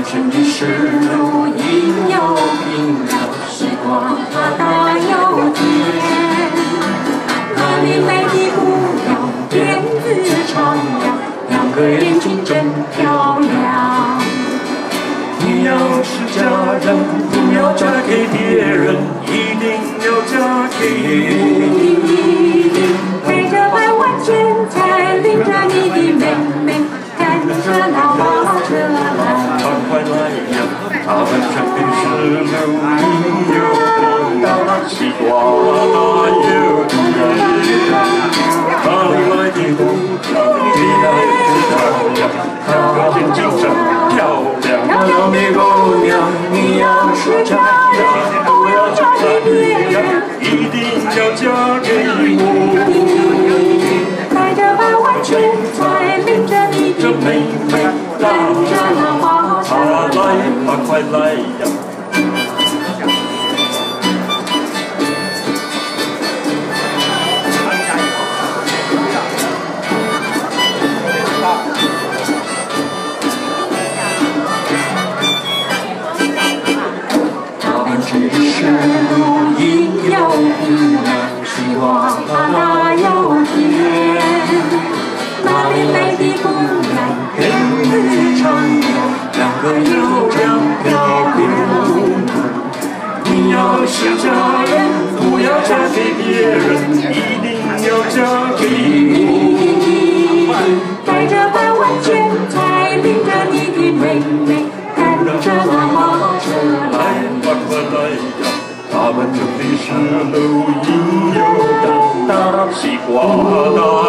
城市路应有平遥，时光它大又甜。那里来的姑娘辫子长呀，两个眼睛真漂亮。你要是嫁人，不要嫁给别人，一定要嫁给带着百万钱财，领着你的妹妹，赶着那马车来。快来呀！他们这里是路应有大西瓜有哪里来的姑娘？你来知道呀？她眼睛真漂亮。漂亮的姑娘，你要是嫁人，不要嫁给别人，一定要嫁给我。带着百万钱财，领着你的妹妹，赶着那马车来，快来呀！只是路应有平遥，时光它大又甜。哪里来的姑娘辫子长呀，两个又两漂亮。你要是嫁人，不要嫁给别人，一定要嫁给我。带着百万钱财，领着你的妹妹，赶着那马车来。快来呀！他们这里是路应有大西瓜大。